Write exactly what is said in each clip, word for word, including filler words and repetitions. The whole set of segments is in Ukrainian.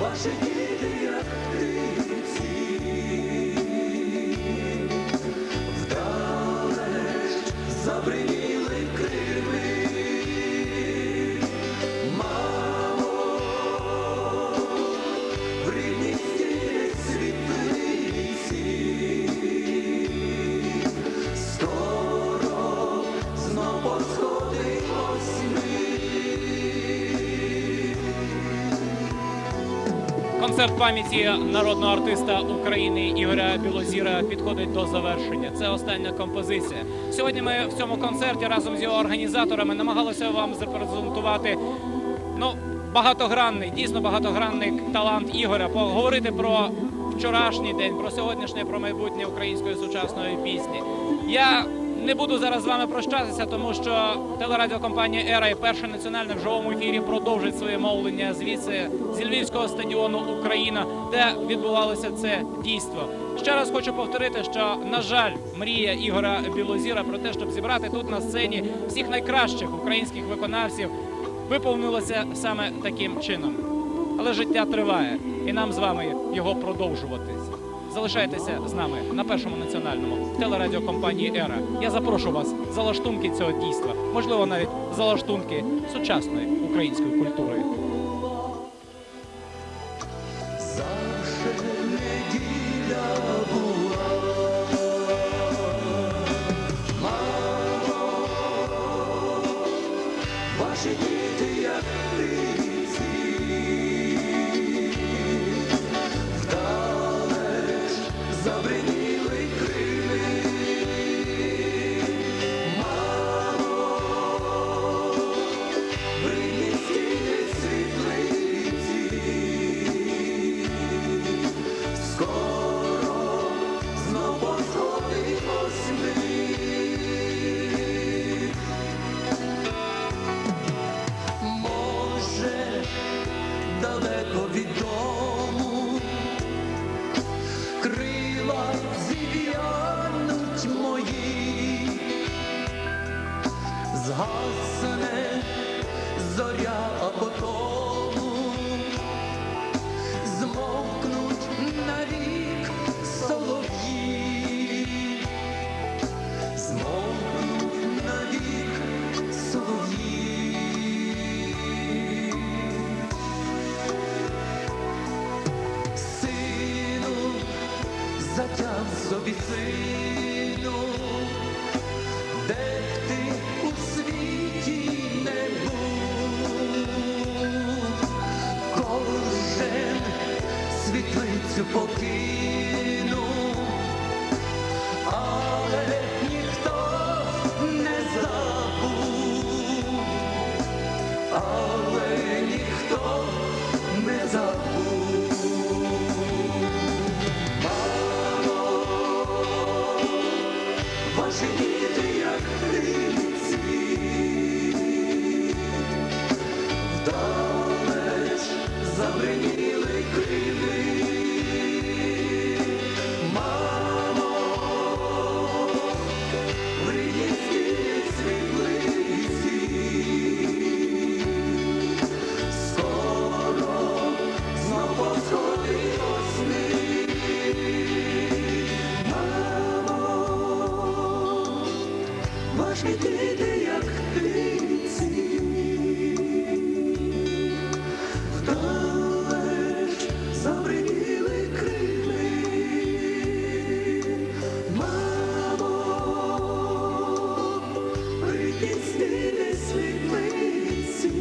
ваші діти, як птиці, вдалеч забриніли крильми. Мамо, в рідній стіні світлиці, скоро знов посходимось ми. Концерт пам'яті народного артиста України Ігоря Білозіра підходить до завершення. Це остання композиція. Сьогодні ми в цьому концерті разом з його організаторами намагалися вам запрезентувати ну, багатогранний, дійсно багатогранний талант Ігоря, поговорити про вчорашній день, про сьогоднішнє, про майбутнє української сучасної пісні. Я не буду зараз з вами прощатися, тому що телерадіокомпанія «Ера» і Перший національний в живому ефірі продовжить своє мовлення звідси, зі Львівського стадіону «Україна», де відбувалося це дійство. Ще раз хочу повторити, що, на жаль, мрія Ігоря Білозіра про те, щоб зібрати тут на сцені всіх найкращих українських виконавців, виповнилося саме таким чином. Але життя триває, і нам з вами його продовжувати. Залишайтеся з нами на Першому національному телерадіокомпанії «Ера». Я запрошую вас за лаштунки цього дійства, можливо, навіть за лаштунки сучасної української культури. Завше неділя була, мамо, ваші діти, як птиці, вдалеч забриніли крильми. Мамо, в рідній стіні світлиці, скоро знов посходимось ми. Може, далеко від дому крила зів'януть мої, згасне зоря, а потому змовкнуть навік солов'ї, змовкнуть навік солов'ї. Сину, затям собі сину, де б ти у світі не був, кожен світлицю покинув, але ніхто не забув, але ніхто не забув. Мамо, ваші діти, як птиці, вдалеч забриніли крильми. Мамо, в рідній стіні світлиці, скоро знов посходимось ми. Мамо, ваші діти, як птиці, вдалеч забриніли крильми. Мамо, в рідній стіні світлиці,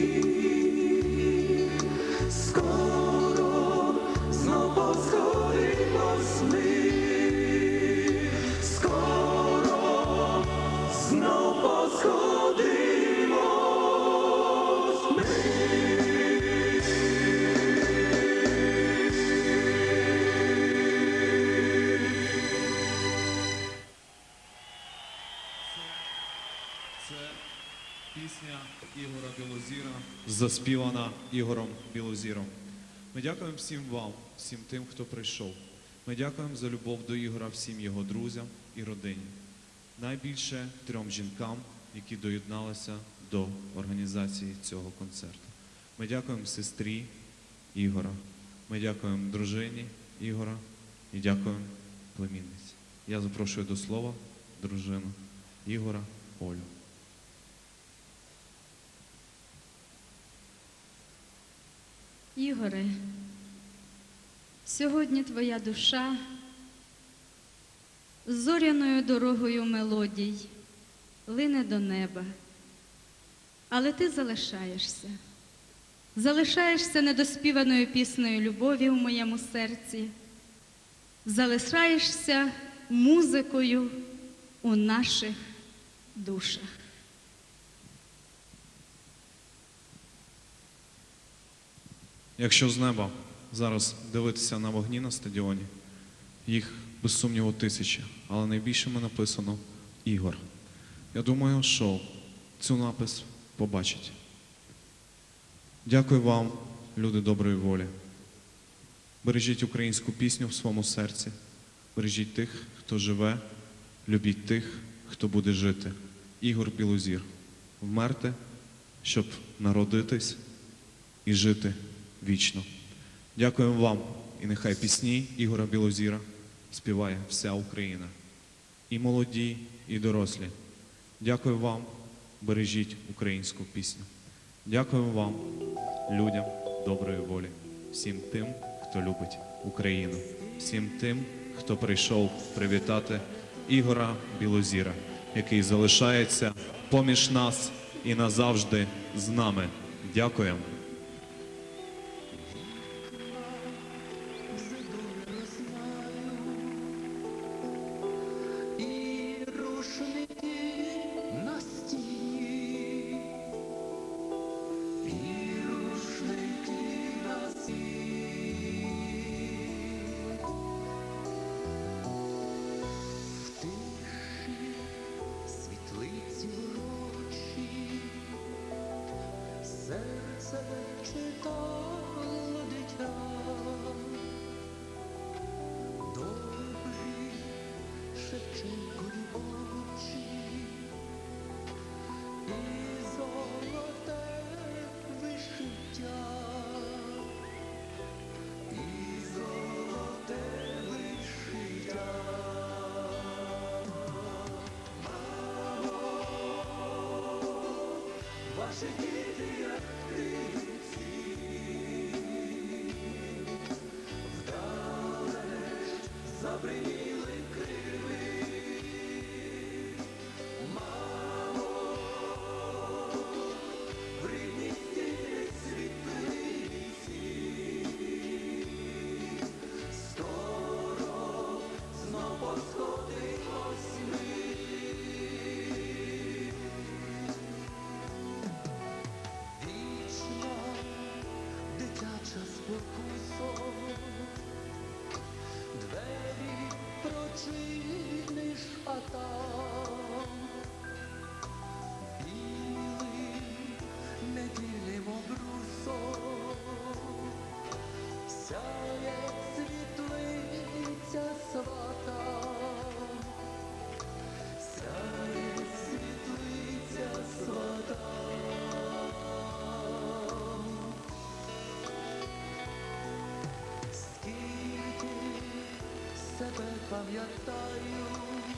скоро знов посходимось ми. Скоро знов посходимось ми. Це пісня Ігоря Білозіра, заспівана Ігорем Білозіром. Ми дякуємо всім вам, всім тим, хто прийшов. Ми дякуємо за любов до Ігоря всім його друзям і родині. Найбільше трьом жінкам, які доєдналися до організації цього концерту. Ми дякуємо сестрі Ігора. Ми дякуємо дружині Ігора і дякуємо племінниці. Я запрошую до слова дружину Ігора Олю. Ігоре, сьогодні твоя душа зоряною дорогою мелодій лине до неба, але ти залишаєшся. Залишаєшся недоспіваною піснею любові в моєму серці, залишаєшся музикою у наших душах. Якщо з неба зараз дивитися на вогні на стадіоні, їх без сумніву тисячі, але найбільшими написано Ігор. Я думаю, що цю напис побачить. Дякую вам, люди доброї волі. Бережіть українську пісню в своєму серці, бережіть тих, хто живе, любіть тих, хто буде жити. Ігор Білозір. Вмерти, щоб народитись і жити вічно. Дякуємо вам, і нехай пісні Ігора Білозіра співає вся Україна. І молоді, і дорослі. Дякую вам, бережіть українську пісню. Дякуємо вам, людям доброї волі, всім тим, хто любить Україну, всім тим, хто прийшов привітати Ігора Білозіра, який залишається поміж нас і назавжди з нами. Дякуємо. І рушники на стіні, і рушники на стіні. В тиші світлиці врочі серце читало дитя. Добрі Шевченкові очі і золоте вишиття, і золоте вишиття. Мамо, ваші діти, як птиці, вдалеч забриніли крили. Мамо, в рідній стіні світлиці, скоро знов посходимось ми. Вічна дитяча спокусо, двері прочиниш, а там білим недільним обрусом сяє світлиця свата, сяє світлиця свата. Скільки себе пам'ятаю,